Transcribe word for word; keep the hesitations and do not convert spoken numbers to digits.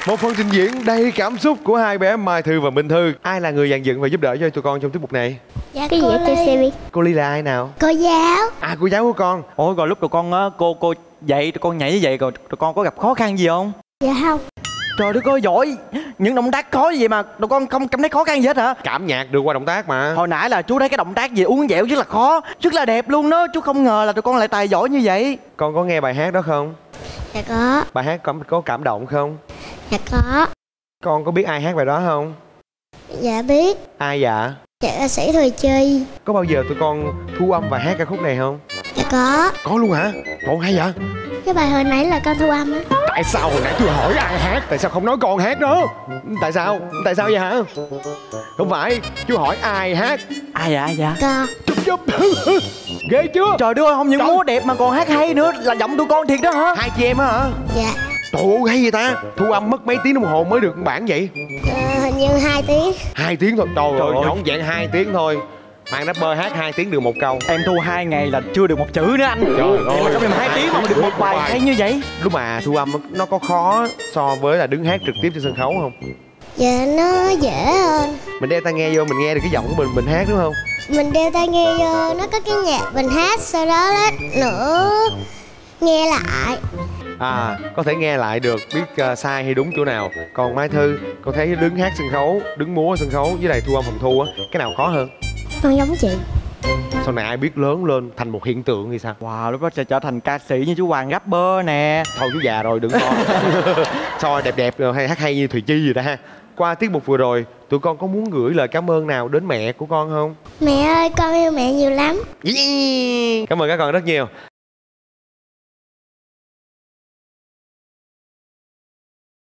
Một phần trình diễn đầy cảm xúc của hai bé Mai Thư và Minh Thư. Ai là người dàn dựng và giúp đỡ cho tụi con trong tiết mục này? Dạ cái gì cho xe biết. Cô Ly là ai nào? Cô giáo. À, cô giáo của con. Ủa rồi lúc tụi con á, cô cô dạy tụi con nhảy như vậy rồi tụi con có gặp khó khăn gì không? Dạ không. Trời đất ơi, giỏi. Những động tác khó như vậy mà tụi con không cảm thấy khó khăn gì hết hả? Cảm nhạc được qua động tác mà. Hồi nãy là chú thấy cái động tác gì uốn dẻo rất là khó, rất là đẹp luôn đó. Chú không ngờ là tụi con lại tài giỏi như vậy. Con có nghe bài hát đó không? Dạ có. Bài hát có, có cảm động không? Dạ có. Con có biết ai hát bài đó không? Dạ biết. Ai dạ? Dạ ca sĩ Thời Chi. Có bao giờ tụi con thu âm và hát ca khúc này không? Dạ có. Có luôn hả? Còn hay vậy? Cái bài hồi nãy là con thu âm á. Tại sao hồi nãy tôi hỏi ai hát? Tại sao không nói con hát đó? Tại sao? Tại sao vậy hả? Không phải, chú hỏi ai hát? Ai dạ ai dạ? Con. Chụp chụp. Ghê chưa? Trời đất ơi, không những Trời. múa đẹp mà còn hát hay nữa. Là giọng tụi con thiệt đó hả? Hai chị em á hả? Dạ. Trời ơi, hay vậy ta? Thu âm mất mấy tiếng đồng hồ mới được bản vậy? Ờ, hình như hai tiếng. Hai tiếng thôi. Trời, Trời ơi, ơi. nhõn dạng hai tiếng thôi. Bạn rapper hát hai tiếng được một câu. Em thu hai ngày là chưa được một chữ nữa anh. Trời Vậy ơi. mà trong vòng hai tiếng mà được một bài hay như vậy. Lúc mà thu âm nó có khó so với là đứng hát trực tiếp trên sân khấu không? Dạ nó dễ hơn. Mình đeo tai nghe vô mình nghe được cái giọng của mình mình hát đúng không? Mình đeo tai nghe vô, nó có cái nhạc mình hát, sau đó lát nữa nghe lại. À, có thể nghe lại được, biết uh, sai hay đúng chỗ nào. Còn Mai Thư, con thấy đứng hát sân khấu, đứng múa sân khấu với lại thu âm phòng thu á, cái nào khó hơn? Con giống chị. Sau này ai biết lớn lên thành một hiện tượng thì sao? Wow, lúc đó sẽ trở thành ca sĩ như chú Hoàng rapper nè. Thôi chú già rồi đừng coi. Soi đẹp đẹp rồi hay hát hay như Thùy Chi gì đó ha. Qua tiết mục vừa rồi, tụi con có muốn gửi lời cảm ơn nào đến mẹ của con không? Mẹ ơi, con yêu mẹ nhiều lắm. Yeah. Cảm ơn các con rất nhiều.